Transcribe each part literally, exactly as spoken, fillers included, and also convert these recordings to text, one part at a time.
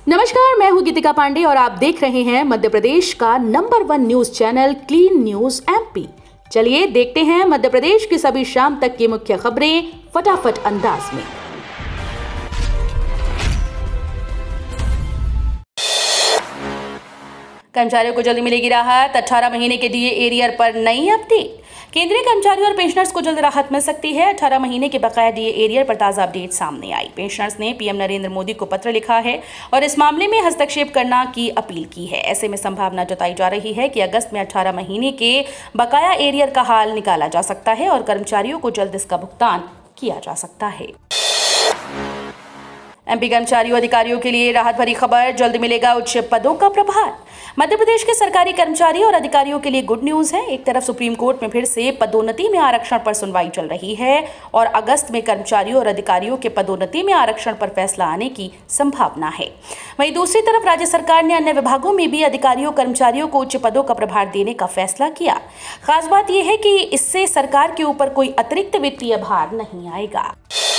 नमस्कार, मैं हूं गीतिका पांडे और आप देख रहे हैं मध्य प्रदेश का number one news channel clean news MP. चलिए देखते हैं मध्य प्रदेश की सभी शाम तक की मुख्य खबरें फटाफट अंदाज में। कर्मचारियों को जल्दी मिलेगी राहत, अठारह महीने के डीए एरियर पर नई अपडेट। केंद्रीय कर्मचारियों और पेंशनर्स को जल्द राहत मिल सकती है। अठारह महीने के बकाया डीए एरियर पर ताजा अपडेट सामने आई। पेंशनर्स ने पीएम नरेंद्र मोदी को पत्र लिखा है और इस मामले में हस्तक्षेप करना की अपील की है। ऐसे में संभावना जताई जा रही है कि अगस्त में अठारह महीने के बकाया एरियर का हाल निकाला जा सकता है और कर्मचारियों को जल्द इसका भुगतान किया जा सकता है। एमपी कर्मचारियों अधिकारियों के लिए राहत भरी खबर, जल्द मिलेगा उच्च पदों का प्रभार। मध्य प्रदेश के सरकारी कर्मचारियों और अधिकारियों के लिए गुड न्यूज है। एक तरफ सुप्रीम कोर्ट में फिर से पदोन्नति में आरक्षण पर सुनवाई चल रही है और अगस्त में कर्मचारियों और अधिकारियों के पदोन्नति में आरक्षण पर फैसला आने की संभावना है। वहीं दूसरी तरफ राज्य सरकार ने अन्य विभागों में भी अधिकारियों कर्मचारियों को उच्च पदों का प्रभार देने का फैसला किया। खास बात यह है कि इससे सरकार के ऊपर कोई अतिरिक्त वित्तीय भार नहीं आएगा।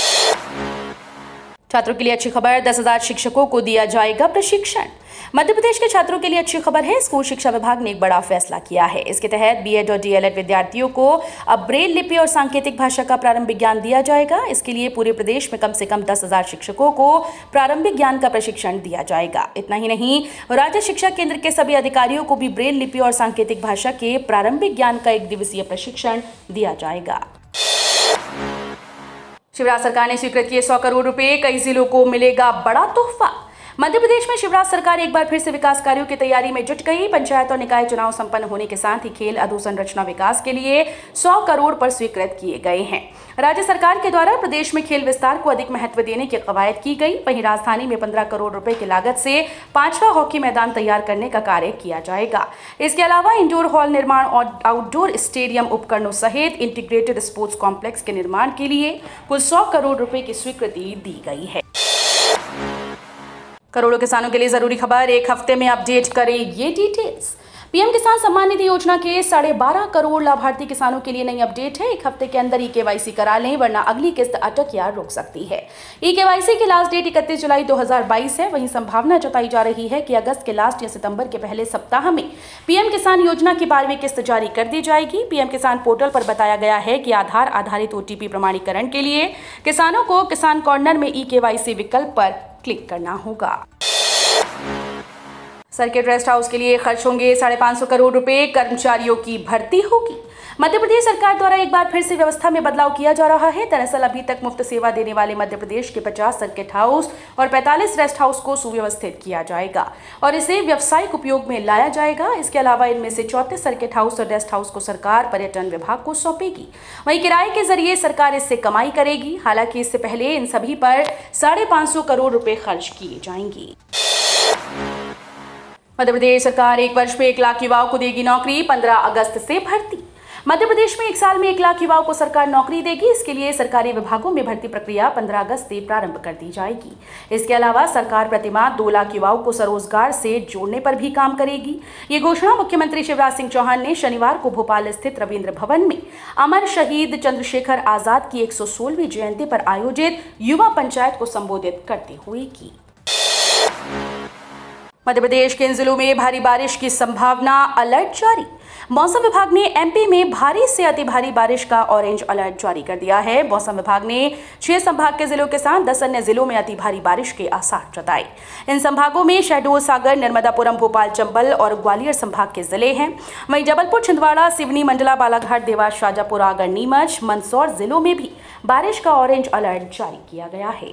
छात्रों के लिए अच्छी खबर, दस हजार शिक्षकों को दिया जाएगा प्रशिक्षण। मध्य प्रदेश के छात्रों के लिए अच्छी खबर है। स्कूल शिक्षा विभाग ने एक बड़ा फैसला किया है। इसके तहत बीएड और डीएलएड विद्यार्थियों को अब ब्रेल लिपि और सांकेतिक भाषा का प्रारंभिक ज्ञान दिया जाएगा। इसके लिए पूरे प्रदेश में कम से कम दस हजार शिक्षकों को प्रारंभिक ज्ञान का प्रशिक्षण दिया जाएगा। इतना ही नहीं, राज्य शिक्षा केंद्र के सभी अधिकारियों को भी ब्रेल लिपि और सांकेतिक भाषा के प्रारंभिक ज्ञान का एक दिवसीय प्रशिक्षण दिया जाएगा। शिवराज सरकार ने स्वीकृत किए सौ करोड़ रुपए, कई जिलों को मिलेगा बड़ा तोहफा। मध्य प्रदेश में शिवराज सरकार एक बार फिर से विकास कार्यों की तैयारी में जुट गई। पंचायत और निकाय चुनाव संपन्न होने के साथ ही खेल अधोसंरचना विकास के लिए सौ करोड़ पर स्वीकृत किए गए हैं। राज्य सरकार के द्वारा प्रदेश में खेल विस्तार को अधिक महत्व देने की कवायद की गई। वहीं राजधानी में पंद्रह करोड़ रुपए की लागत से पांचवा हॉकी मैदान तैयार करने का कार्य किया जाएगा। इसके अलावा इंडोर हॉल निर्माण और आउटडोर स्टेडियम उपकरणों सहित इंटीग्रेटेड स्पोर्ट्स कॉम्प्लेक्स के निर्माण के लिए कुल सौ करोड़ रुपए की स्वीकृति दी गई है। करोड़ों किसानों के लिए जरूरी खबर, एक हफ्ते में अपडेट करें ये डिटेल्स। पीएम किसान सम्मान निधि योजना के साढ़े बारह करोड़ लाभार्थी किसानों के लिए नई अपडेट है। एक हफ्ते के अंदर ई केवाईसी करा लें वरना अगली किस्त अटक या रुक सकती है। ई केवाईसी की लास्ट डेट इकतीस जुलाई दो हजार बाईस है। वहीं संभावना जताई जा रही है कि अगस्त के लास्ट या सितंबर के पहले सप्ताह में पीएम किसान योजना की बारहवीं किस्त जारी कर दी जाएगी। पीएम किसान पोर्टल पर बताया गया है कि आधार आधारित ओटीपी प्रमाणीकरण के लिए किसानों को किसान कॉर्नर में ई केवाईसी विकल्प पर क्लिक करना होगा। सर्किट रेस्ट हाउस के लिए खर्च होंगे साढ़े पांच सौ करोड़ रुपए, कर्मचारियों की भर्ती होगी। मध्य प्रदेश सरकार द्वारा एक बार फिर से व्यवस्था में बदलाव किया जा रहा है। दरअसल अभी तक मुफ्त सेवा देने वाले मध्य प्रदेश के पचास सर्किट हाउस और पैंतालीस रेस्ट हाउस को सुव्यवस्थित किया जाएगा और इसे व्यावसायिक उपयोग में लाया जाएगा। इसके अलावा इनमें से चौंतीस सर्किट हाउस और रेस्ट हाउस को सरकार पर्यटन विभाग को सौंपेगी। वहीं किराए के जरिए सरकार इससे कमाई करेगी। हालांकि इससे पहले इन सभी पर साढ़े पांच सौ करोड़ रुपए खर्च किए जाएंगे। मध्य प्रदेश सरकार एक वर्ष में एक लाख युवाओं को देगी नौकरी, पंद्रह अगस्त से भर्ती। मध्य प्रदेश में एक साल में एक लाख युवाओं को सरकार नौकरी देगी। इसके लिए सरकारी विभागों में भर्ती प्रक्रिया पंद्रह अगस्त से प्रारंभ कर दी जाएगी। इसके अलावा सरकार प्रतिमाह दो लाख युवाओं को स्वरोजगार से जोड़ने पर भी काम करेगी। ये घोषणा मुख्यमंत्री शिवराज सिंह चौहान ने शनिवार को भोपाल स्थित रविंद्र भवन में अमर शहीद चंद्रशेखर आजाद की एक सौ सोलहवीं जयंती पर आयोजित युवा पंचायत को संबोधित करते हुए की। मध्य प्रदेश के इन जिलों में भारी बारिश की संभावना, अलर्ट जारी। मौसम विभाग ने एमपी में भारी से अति भारी बारिश का ऑरेंज अलर्ट जारी कर दिया है। मौसम विभाग ने छह संभाग के जिलों के साथ दस अन्य जिलों में अति भारी बारिश के आसार जताए। इन संभागों में शहडोल, सागर, नर्मदापुरम, भोपाल, चंबल और ग्वालियर संभाग के जिले हैं। वहीं जबलपुर, छिंदवाड़ा, सिवनी, मंडला, बालाघाट, देवास, शाजापुर, आगर, नीमच, मंदसौर जिलों में भी बारिश का ऑरेंज अलर्ट जारी किया गया है।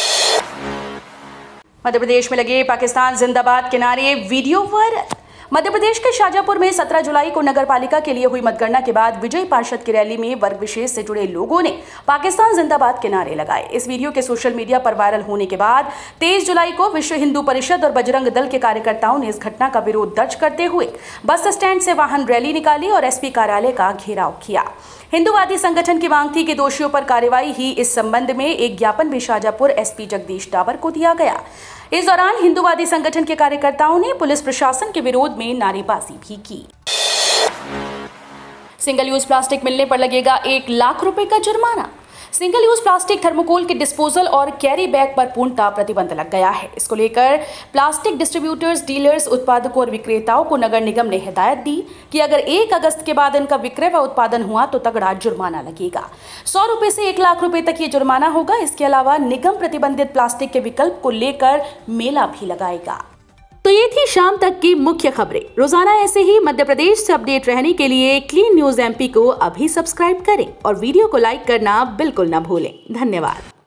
मध्य प्रदेश में लगे पाकिस्तान जिंदाबाद के नारे, वीडियो वायरल। मध्य प्रदेश के शाजापुर में सत्रह जुलाई को नगर पालिका के लिए हुई मतगणना के बाद विजय पार्षद की रैली में वर्ग विशेष से जुड़े लोगों ने पाकिस्तान जिंदाबाद के नारे लगाए। इस वीडियो के सोशल मीडिया पर वायरल होने के बाद तेईस जुलाई को विश्व हिंदू परिषद और बजरंग दल के कार्यकर्ताओं ने इस घटना का विरोध दर्ज करते हुए बस स्टैंड से वाहन रैली निकाली और एसपी कार्यालय का घेराव किया। हिंदूवादी संगठन की मांग थी कि दोषियों पर कार्रवाई ही। इस संबंध में एक ज्ञापन भी शाजापुर एसपी जगदीश डावर को दिया गया। इस दौरान हिंदूवादी संगठन के कार्यकर्ताओं ने पुलिस प्रशासन के विरोध में नारेबाजी भी की। सिंगल यूज प्लास्टिक मिलने पर लगेगा एक लाख रुपए का जुर्माना। सिंगल यूज प्लास्टिक, थर्मोकोल के डिस्पोजल और कैरी बैग पर पूर्णतः प्रतिबंध लग गया है। इसको लेकर प्लास्टिक डिस्ट्रीब्यूटर्स, डीलर्स, उत्पादकों और विक्रेताओं को नगर निगम ने हिदायत दी कि अगर एक अगस्त के बाद इनका विक्रय व उत्पादन हुआ तो तगड़ा जुर्माना लगेगा। सौ रुपए से एक लाख रुपए तक ये जुर्माना होगा। इसके अलावा निगम प्रतिबंधित प्लास्टिक के विकल्प को लेकर मेला भी लगाएगा। तो ये थी शाम तक की मुख्य खबरें। रोजाना ऐसे ही मध्य प्रदेश से अपडेट रहने के लिए क्लीन न्यूज एमपी को अभी सब्सक्राइब करें और वीडियो को लाइक करना बिल्कुल न भूलें। धन्यवाद।